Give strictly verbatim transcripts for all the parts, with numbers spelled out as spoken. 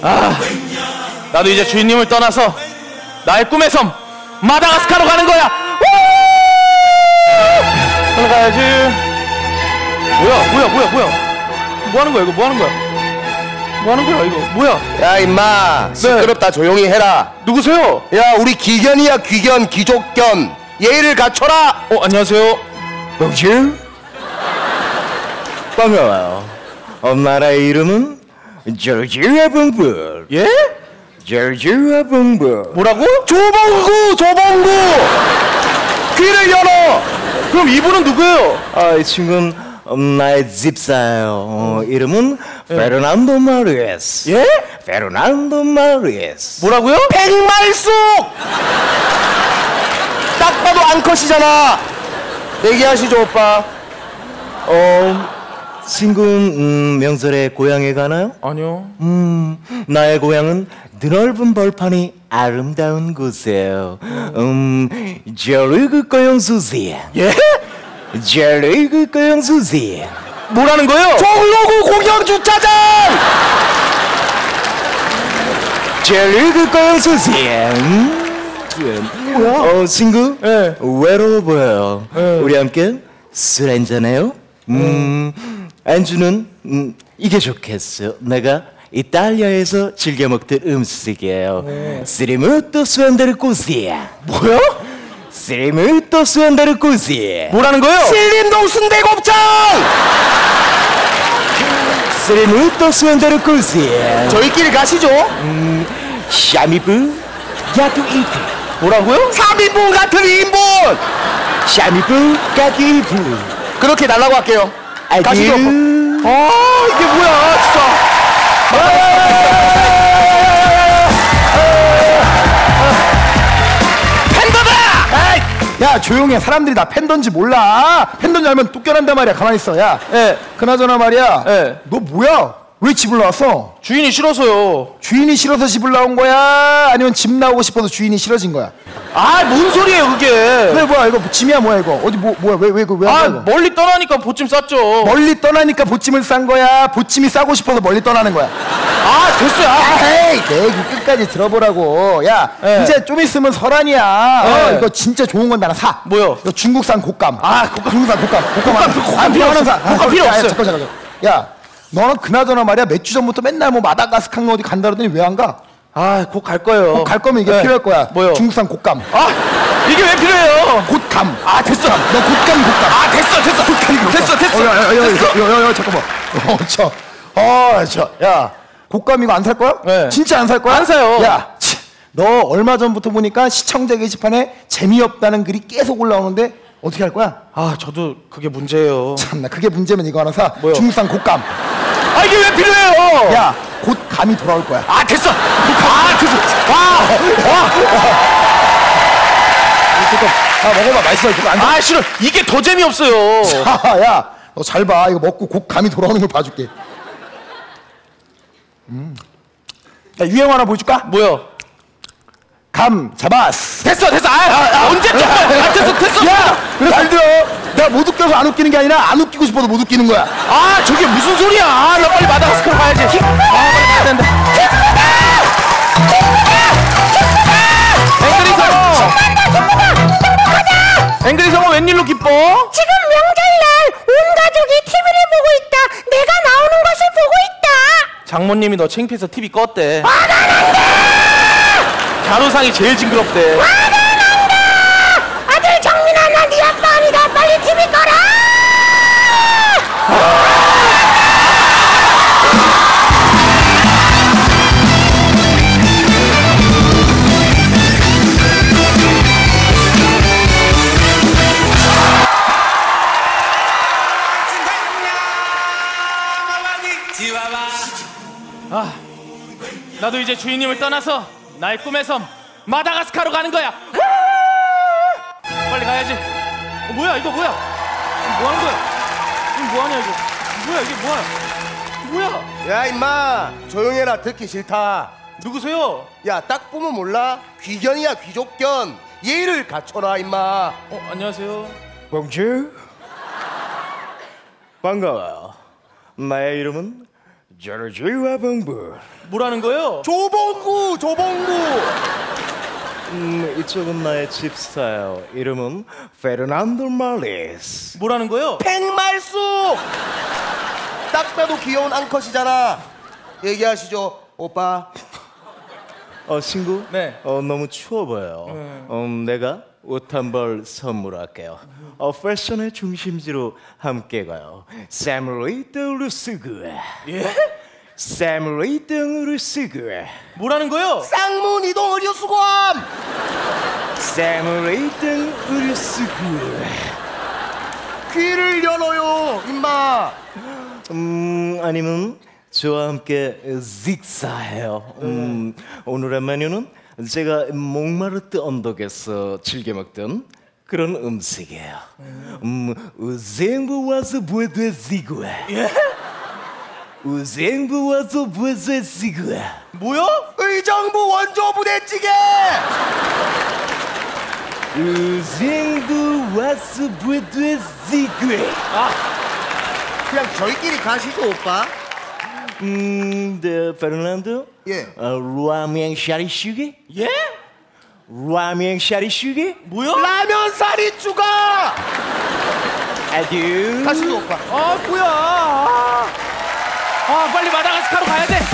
아, 나도 이제 주인님을 떠나서 나의 꿈의 섬 마다가스카로 가는 거야. 빨리 가야지. 뭐야 뭐야 뭐야 뭐야 뭐 하는 거야 이거? 뭐 하는 거야? 뭐 하는 거야 이거? 뭐야? 야 임마 시끄럽다. 네. 조용히 해라. 누구세요? 야 우리 귀견이야. 귀견 귀족견. 예의를 갖춰라. 어 안녕하세요. 봉주 반가워요. 엄마의 이름은 조지아 봉부. 예? 조지아 봉부. 뭐라고? 조봉구 조봉구. 귀를 열어. 그럼 이분은 누구예요? 아, 이 친구는 나의 집사예요. 어, 이름은 예. 페르난도 마르에스. 예? 페르난도 마르에스. 뭐라고요? 백말숙. 딱 봐도 앙컷이잖아. 얘기하시죠 오빠. 어, 친구는 음, 명절에 고향에 가나요? 아니요. 음, 나의 고향은 드넓은 벌판이 아름다운 곳이에요. 음, 저르그 고영수지. 예? 저르그 고영수지. 뭐라는 거예요? 종로구 공영주차장. 저르그 고영수지. 음, 뭐야? 어, 친구? 예. 외로워 보여요. 예. 우리 함께 술 한잔해요? 음, 음. 안주는 음, 이게 좋겠어. 내가 이탈리아에서 즐겨 먹던 음식이에요. 스리무토 수안다르 코시야. 뭐요? 스리무토 수안다르 코시. 뭐라는 거예요? 신림동 순대곱창. 스리무토 수안다르 코시. 저희끼리 가시죠. 음, 샤미부 야투 이프. 뭐라고요? 삼 인분 같은 이 인분. 샤미부 가투 이프. 그렇게 달라고 할게요. 아디유. 가시죠. 아 이게 뭐야 진짜. 팬더다! 야 조용해. 사람들이 나 팬던지 몰라. 팬던지 알면 뚝겨난단 말이야. 가만히 있어. 야, 예. 그나저나 말이야. 예. 너 뭐야? 왜 집을 나왔어? 주인이 싫어서요. 주인이 싫어서 집을 나온 거야? 아니면 집 나오고 싶어서 주인이 싫어진 거야? 아 뭔 소리예요 그게? 왜 뭐야 이거 짐이야 뭐야 이거? 어디 뭐 뭐야 왜 왜 그 왜? 아 멀리 떠나니까 보찜 쌌죠. 멀리 떠나니까 보찜을 싼 거야? 보찜이 싸고 싶어서 멀리 떠나는 거야? 아 됐어요. 아, 에이 내 얘기 끝까지 들어보라고. 야 네. 이제 좀 있으면 설날이야. 네. 어, 이거 진짜 좋은 건 나랑 사. 뭐요? 이거 중국산 곶감. 아 곶감. 중국산 곶감. 곶감 하나. 곶감 필요 없어. 곶감 필요 없어. 잠깐 잠깐. 야 너는 그나저나 말이야 몇 주 전부터 맨날 뭐 마다가스카르 어디 간다 그러더니 왜 안 가? 아 곧 갈 거예요. 꼭 갈 거면 이게 네. 필요할 거야. 뭐요? 중국산 곶감. 아 이게 왜 필요해요? 곶감. 아 됐어. 너 곶감 곶감. 아 됐어 됐어. 곶감이 됐어 됐어. 야야야야야 잠깐만. 어 저. 어 저. 야 곶감 이거 안 살 거야? 네. 진짜 안 살 거야? 안 사요. 야. 치, 너 얼마 전부터 보니까 시청자 게시판에 재미없다는 글이 계속 올라오는데 어떻게 할 거야? 아 저도 그게 문제예요. 참나 그게 문제면 이거 하나 사. 뭐요? 중국산 곶감. 아 이게 왜 필요해요? 야 곧 감이 돌아올 거야. 아 됐어. 아 됐어. 와. 아 먹어봐 맛있어. 이거 안 사. 아 싫어. 이게 더 재미없어요. 아, 야, 너 잘 봐. 이거 먹고 곧 감이 돌아오는 걸 봐줄게. 음. 야, 유행 하나 보여줄까? 뭐요? 감 잡았어. 됐어 됐어. 아, 아, 아 언제 좀. 아 됐어 됐어. 야, 그래 잘 들어. 내가 못 웃겨서 안 웃기는 게 아니라 안 웃기고 싶어서 못 웃기는 거야. 아 저게 무슨 소리야? 아, 나 빨리 마다가스카르 가야지. 아 빨리 가야 된다. 앵그리 성어. 앵그리 성어 웬일로 기뻐? 지금 명절날 온 가족이 티비를 보고 있다. 내가 나오는 것을 보고 있다. 장모님이 너 창피해서 티비 껐대. 화가 난다. 가로상이 제일 징그럽대. 화가 난다. 아들 정민아 나 네 아빠 아니다. 빨리 티비 꺼라. 아, 나도 이제 주인님을 떠나서 나의 꿈의 섬 마다가스카르로 가는 거야. 빨리 가야지. 어, 뭐야 이거 뭐야? 뭐 하는 거야? 이거 뭐 하냐 이거? 뭐야 이게 뭐야? 뭐야? 야 임마 조용해라. 듣기 싫다. 누구세요? 야 딱 보면 몰라? 귀견이야 귀족견. 예의를 갖춰라 임마. 어 안녕하세요. 봉주 반가워요. 나의 이름은 조르주와 봉부. 뭐라는 거예요? 조봉구 조봉구. 음, 이쪽은 나의 집사요. 이름은 페르난도 말리스. 뭐라는 거예요? 팽말수. 딱 봐도 귀여운 앙컷이잖아. 얘기하시죠 오빠. 어, 친구? 네. 어, 너무 추워 보여요. 네. 음, 내가 옷 한 벌 선물할게요. 어, 패션의 중심지로 함께 가요. 사무라이등으로 쓰고. 예? 사무라이등으로 쓰고. 뭐라는 거예요? 쌍문 이동 의료수거함. 사무라이등으로 쓰고. 귀를 열어요 임마. 음, 아니면 저와 함께 식사해요. 음, 오늘의 메뉴는 제가 목마르트 언덕에서 즐겨 먹던 그런 음식이에요. 음, 우생부 와서 보여드리고. 예? 우생부 와서 보여드리고. 뭐요? 의정부 원조 부대찌개. 우생부 와서 보여드리고. 아, 그냥 저희끼리 가시죠 오빠. 음, 네, 페르난도. 예. 어, 라면 샤리슈기? 예? 라면 샤리슈기? 뭐요? 라면 사리 추가. 아듀. 가시죠 오빠. 아, 뭐야? 아, 아 빨리 마다가스카로 가야 돼.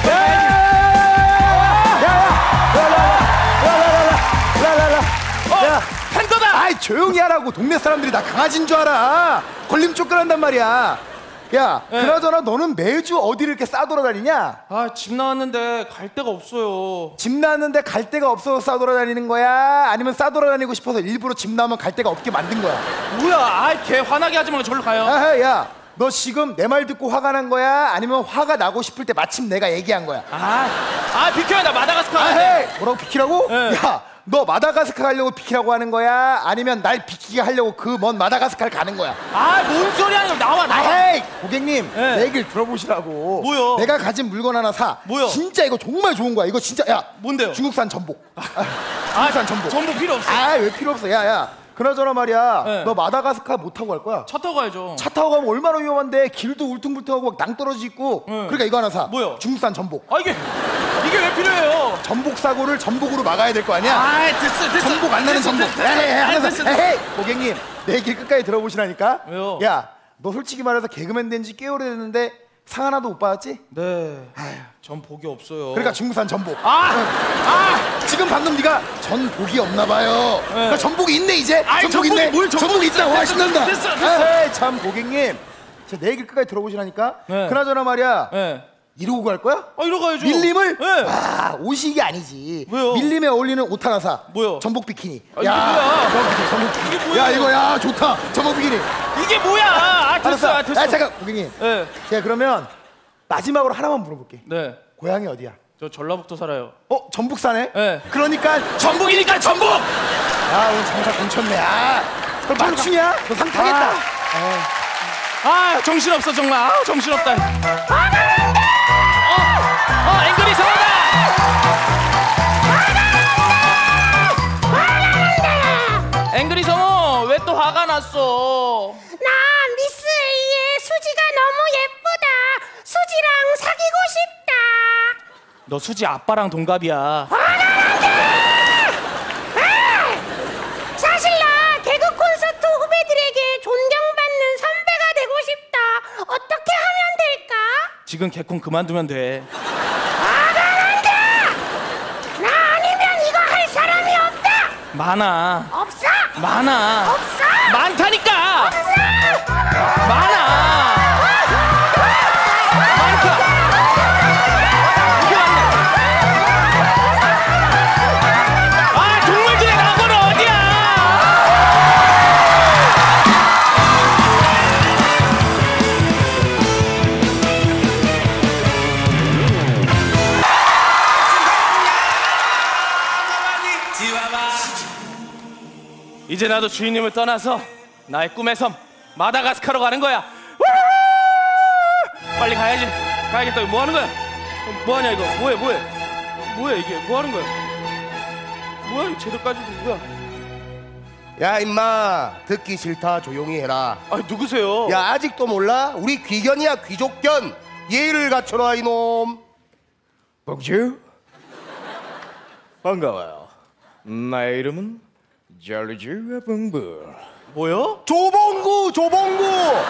야, 팬더다. 아이 조용히 하라고. 동네 사람들이 나 강아지인 줄 알아. 걸림 쫓겨난단 말이야. 야, 네. 그나저나 너는 매주 어디를 이렇게 싸돌아다니냐? 아, 집 나왔는데 갈 데가 없어요. 집 나왔는데 갈 데가 없어서 싸돌아다니는 거야? 아니면 싸돌아다니고 싶어서 일부러 집 나오면 갈 데가 없게 만든 거야? 뭐야? 아, 걔 화나게 하지 말고 절로 가요. 아, 야, 너 지금 내 말 듣고 화가 난 거야? 아니면 화가 나고 싶을 때 마침 내가 얘기한 거야? 아, 아 비켜요. 나 마다가스카 아, 가야 돼. 헤이! 뭐라고 비키라고? 네. 야, 너 마다가스카 가려고 비키라고 하는 거야? 아니면 날 비키게 하려고 그 먼 마다가스카를 가는 거야? 아, 뭔 소리 하는 거. 나와, 나와. 아헤이! 고객님, 네. 내 얘기를 들어보시라고. 뭐요? 내가 가진 물건 하나 사. 뭐요? 진짜 이거 정말 좋은 거야. 이거 진짜, 야. 뭔데요? 중국산 전복. 아, 아, 중국산 전복. 전복 필요 없어. 아, 왜 필요 없어? 야, 야. 그나저나 말이야. 네. 너 마다가스카 못 타고 갈 거야? 차 타고 가야죠. 차 타고 가면 얼마나 위험한데. 길도 울퉁불퉁하고 막 낭떠러지 있고. 네. 그러니까 이거 하나 사. 뭐요? 중국산 전복. 아, 이게 이게 왜 필요해요? 전복 사고를 전복으로 막아야 될 거 아니야? 아, 됐어, 됐어. 전복 안 나는 됐어, 전복. 됐어, 에헤이, 됐어, 하나 됐어, 사. 됐어. 에헤이. 고객님, 내 얘기 끝까지 들어보시라니까. 왜요? 야, 너 솔직히 말해서 개그맨 된 지 꽤 오래됐는데 상 하나도 못 받았지? 네. 전 복이 없어요. 그러니까 중국산 전복. 아, 아, 지금 방금 네가 전복이 없나 봐요. 그러니까 전복이 있네 이제. 아이, 전복 전복이 있네. 뭘 전복이 있다. 있어. 와 됐어, 신난다. 됐어, 됐어. 에이, 참 고객님. 제 내 얘기 끝까지 들어보시라니까. 네. 그나저나 말이야. 네. 이러고 갈 거야? 아, 이러 가야죠. 밀림을? 네. 아, 옷이 이게 아니지. 왜요? 밀림에 어울리는 옷 하나 사. 뭐요? 전복 비키니. 아, 이게 뭐야? 전복 비키니. 전복 비키니. 이게 뭐야? 야, 이거 야, 좋다. 전복 비키니. 이게 뭐야? 아, 됐어, 알았어. 아, 됐어. 야, 잠깐 고객님. 네. 제가 그러면 마지막으로 하나만 물어볼게. 네. 고향이 어디야? 저 전라북도 살아요. 어, 전북 사네? 네. 그러니까 전복이니까 전복. 아, 오늘 장사 공쳤네. 아, 그럼 맞추냐? 너 상 타겠다. 아, 정신 없어 정말. 아, 정신 없다. 아, 어, 어, 앵글이 성하다. 앵글이 성우, 왜 또 화가 났어? 나 미스 A의 수지가 너무 예쁘다. 수지랑 사귀고 싶다. 너 수지 아빠랑 동갑이야. 사실 나 개그 콘서트 후배들에게 존경받는 선배가 되고 싶다. 어떻게 하면 될까? 지금 개콘 그만두면 돼. 나 아니면 이거 할 사람이 없다. 많아. 없어. 많아. 없어. 많다니까. 없어. 많아. 많다. 이게 맞네. 아, 동물들의 낙원은 어디야? 이제 나도 주인님을 떠나서 나의 꿈의 섬 마다가스카로 가는 거야. 빨리 가야지. 가야겠다. 뭐 하는 거야? 뭐 하냐 이거? 뭐해 뭐해? 뭐야 이게? 뭐 하는 거야? 뭐야 쟤들까지도 뭐야? 야 임마 듣기 싫다 조용히 해라. 아 누구세요? 야 아직도 몰라? 우리 귀견이야 귀족견. 예의를 갖춰라 이놈. 봉주 반가워요. 나의 이름은 잘리지와 봉부. 뭐요? 조봉구 조봉구.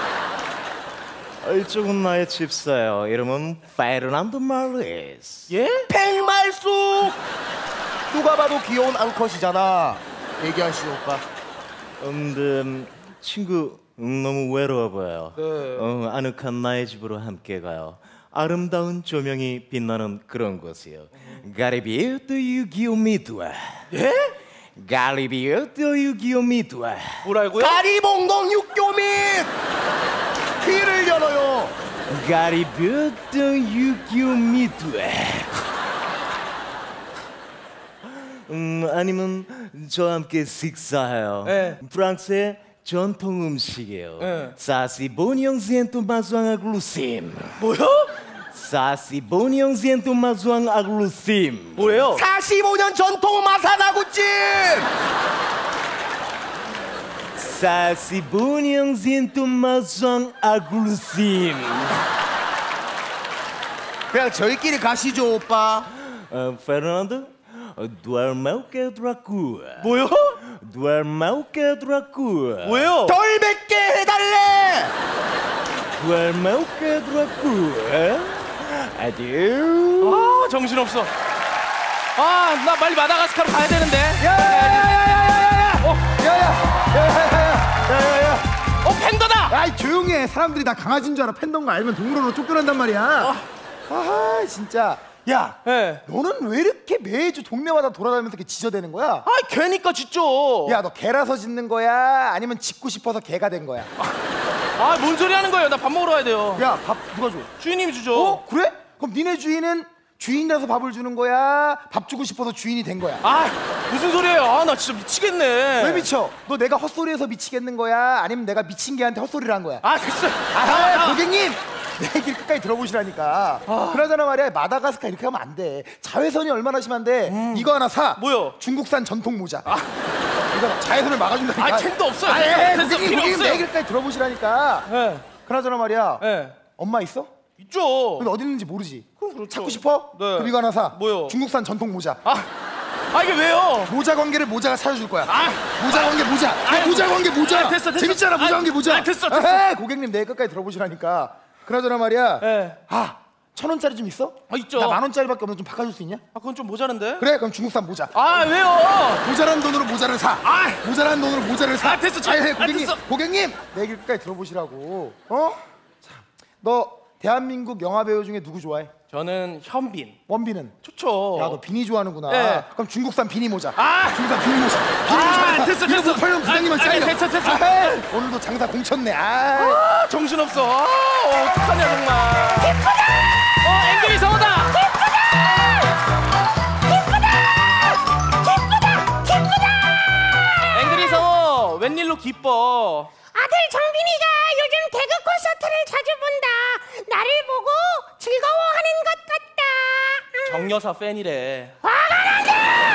이쪽은 나의 집사요. 이름은 페르난도 마르에스. 예? 팽말쑥. 누가 봐도 귀여운 앙컷이잖아. 얘기하시오 오빠. 음, 친구 음, 너무 외로워 보여요. 네. 어, 아늑한 나의 집으로 함께 가요. 아름다운 조명이 빛나는 그런 곳이요. 가리비우트 유기오미두아. 예? 가리비우트 유기오미두아. 뭐라고요? 가리봉동 육교민. 귀를 열어요. 가리비우트 유기오미두아. 음, 아니면 저와 함께 식사해요. 네. 프랑스의 전통 음식이에요. 네. 사시 보니앙시엔토 마수앙 아글루심. 뭐요? 사시 보니앙시엔토 마수앙 아글루심. 뭐예요? 사십오 년 전통 마사나구찜. 사시 보니앙시엔토 마수앙 아글루심. 그냥 저희끼리 가시죠 오빠. 어, 페르난도 duerme que dracu. 뭐요? duerme que dracu. 뭐예요? 덜 맵게 해달래. duerme que dracu. adieu. 아 정신없어. 아 나 빨리 마다가스카르 가야 되는데. 야야야야야야야야! 어, 야야야야야야야야! 어 팬더다. 아이 조용히 해. 사람들이 나 강아지인 줄 알아. 팬던 거 알면 동물원으로 쫓겨난단 말이야. 아 진짜. 야, 네. 너는 왜 이렇게 매주 동네마다 돌아다니면서 이렇게 지저대는 거야? 아 개니까 짖죠. 야, 너 개라서 짖는 거야? 아니면 짖고 싶어서 개가 된 거야? 아 뭔 소리 하는 거예요? 나 밥 먹으러 가야 돼요. 야, 밥 누가 줘? 주인님이 주죠. 어? 그래? 그럼 니네 주인은 주인이라서 밥을 주는 거야? 밥 주고 싶어서 주인이 된 거야? 아 무슨 소리예요? 아 나 진짜 미치겠네. 왜 미쳐? 너 내가 헛소리해서 미치겠는 거야? 아니면 내가 미친 개한테 헛소리를 한 거야? 아 됐어. 아, 고객님! 내 얘기를 끝까지 들어보시라니까. 그러잖아 말이야. 마다가스카 이렇게 하면 안 돼. 자외선이 얼마나 심한데 이거 하나 사. 뭐요? 중국산 전통 모자. 이거 자외선을 막아준다니까. 아 캔도 없어요. 아, 됐어, 예, 됐어, 고객님, 필요 고객님 없어요. 내 얘기를 끝까지 들어보시라니까. 네. 그러잖아 말이야. 네. 엄마 있어? 있죠. 근데 어디 있는지 모르지. 그럼 그렇죠. 찾고 싶어? 네. 그럼 이거 하나 사. 뭐요? 중국산 전통 모자. 아, 아 이게 왜요? 모자 관계를 모자가 찾아줄 거야. 아, 모자 관계 모자. 아, 모자 관계 모자. 아, 됐어, 됐어. 재밌잖아 모자 아, 관계 모자. 아, 됐어, 됐어. 에헤이, 고객님 내 끝까지 들어보시라니까. 그러잖아 말이야. 네. 아, 천 원짜리 좀 있어? 아, 있죠. 나 만 원짜리밖에 없는데 좀 바꿔줄 수 있냐? 아 그건 좀 모자란데. 그래, 그럼 중국산 모자. 아 왜요? 모자란 돈으로 모자를 사. 아, 모자란 돈으로 모자를 사. 아, 됐어, 아이, 아, 고객님, 됐어. 고객님, 내 얘기 끝까지 들어보시라고. 어? 자, 너 대한민국 영화 배우 중에 누구 좋아해? 저는 현빈. 원빈은? 좋죠. 야, 너 비니 좋아하는구나. 네. 그럼 중국산 비니 모자. 아! 중국산 비니 모자. 비니 아, 모자. 사. 됐어, 이거 됐어. 못 팔면 부장님한테 아, 잘려. 됐어, 됐어. 아이, 오늘도 장사 공쳤네. 아. 아 정신없어. 아 어떡하냐 정말. 기쁘다. 어 앵글이 성호다. 앵글이 성호 웬일로 기뻐? 아들 정빈이가 요즘 개그 콘서트를 자주 본다. 나를 보고 즐거워하는 것 같다. 음. 정여사 팬이래. 화가 난다.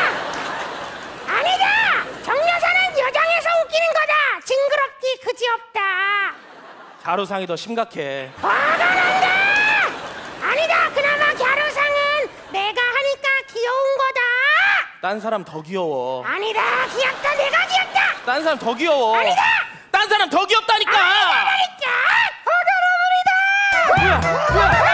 아니다. 정여사는 여장에서 웃기는 거다. 징그럽기 그지없다. 가루상이 더 심각해. 화가 난다. 아니다. 그나마 갸루상은 내가 하니까 귀여운 거다. 딴 사람 더 귀여워. 아니다. 귀엽다. 내가 귀엽다. 딴 사람 더 귀여워. 아니다. 딴 사람 더 귀엽다니까. 아니라니까. 화가 나버리다. 뭐야? 뭐야?